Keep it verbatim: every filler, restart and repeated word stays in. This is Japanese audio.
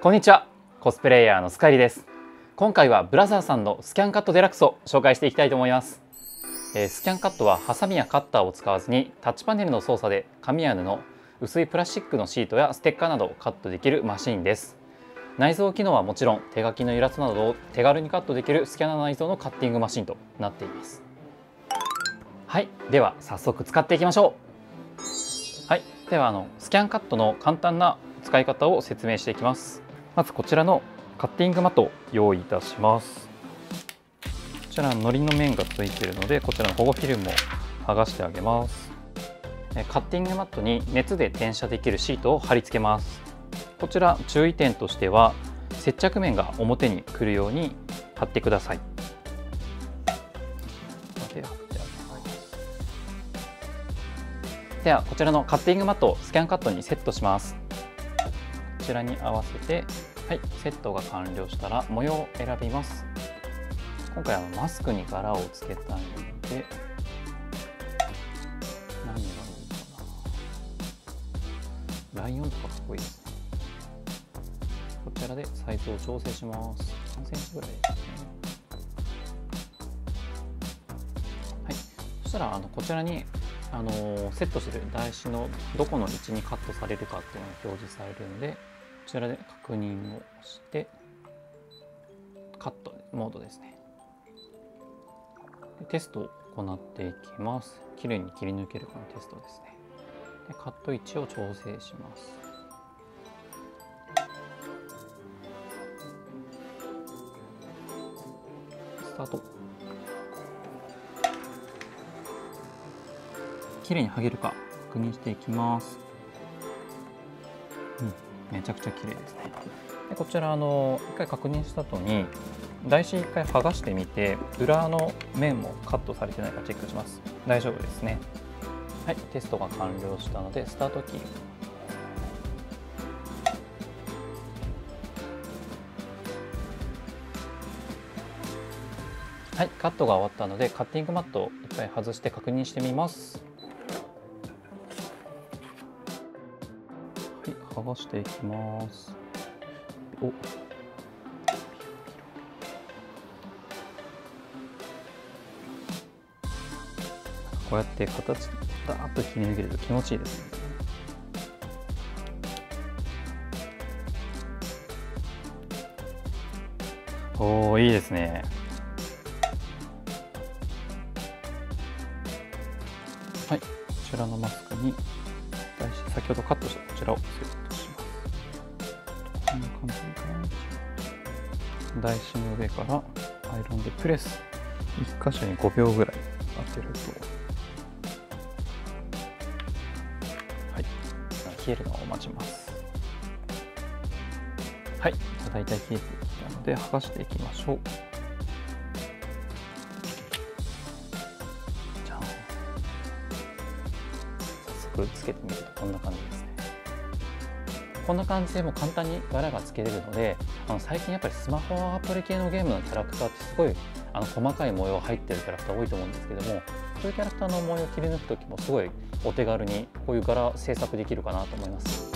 こんにちは、コスプレイヤーのスカイリです。今回はブラザーさんのスキャンカットデラックスを紹介していきたいと思います。えー、スキャンカットはハサミやカッターを使わずにタッチパネルの操作で紙や布、薄いプラスチックのシートやステッカーなどをカットできるマシンです。内蔵機能はもちろん手書きのイラストなどを手軽にカットできるスキャナー内蔵のカッティングマシンとなっています。はい、では早速使っていきましょう。はい、ではあのスキャンカットの簡単な使い方を説明していきます。まずこちらのカッティングマットを用意いたします。こちらのりの面がついているので、こちらの保護フィルムを剥がしてあげます。カッティングマットに熱で転写できるシートを貼り付けます。こちら注意点としては、接着面が表に来るように貼ってください。ではこちらのカッティングマットをスキャンカットにセットします。こちらに合わせて、はい、セットが完了したら模様を選びます。今回はマスクに柄をつけたいので、何がいいかな。ライオンとかかっこいいですね。こちらでサイズを調整します。さんセンチぐらいですね。はい、そしたらあのこちらにあのセットしている台紙のどこの位置にカットされるかっていうのが表示されるので、こちらで確認をしてカットモードですね。でテストを行っていきます。きれいに切り抜けるかのテストですね。でカット位置を調整します。スタート。きれいに剥げるか確認していきます。うん、めちゃくちゃ綺麗ですね。でこちらあの一回確認した後に台紙一回剥がしてみて、裏の面もカットされてないかチェックします。大丈夫ですね。はい、テストが完了したのでスタートキー。はい、カットが終わったのでカッティングマットを一回外して確認してみます。はい、剥がしていきます。お、こうやって形ダーッと切り抜けると気持ちいいですね。おお、いいですね。はい、こちらのマスクに台紙、先ほどカットしたこちらをセットします。こんな感じかな。台紙の上からアイロンでプレス。いっ箇所にごびょうぐらい当てると、はい、冷えるのを待ちます。はい、だいたい冷えてきたので剥がしていきましょう。じゃん。早速つけてみるとこんな感じですね。こんな感じでも簡単に柄がつけれるので、あの最近やっぱりスマホアプリ系のゲームのキャラクターってすごいあの細かい模様入ってるキャラクター多いと思うんですけども、そういうキャラクターの模様を切り抜く時もすごいお手軽にこういう柄制作できるかなと思います。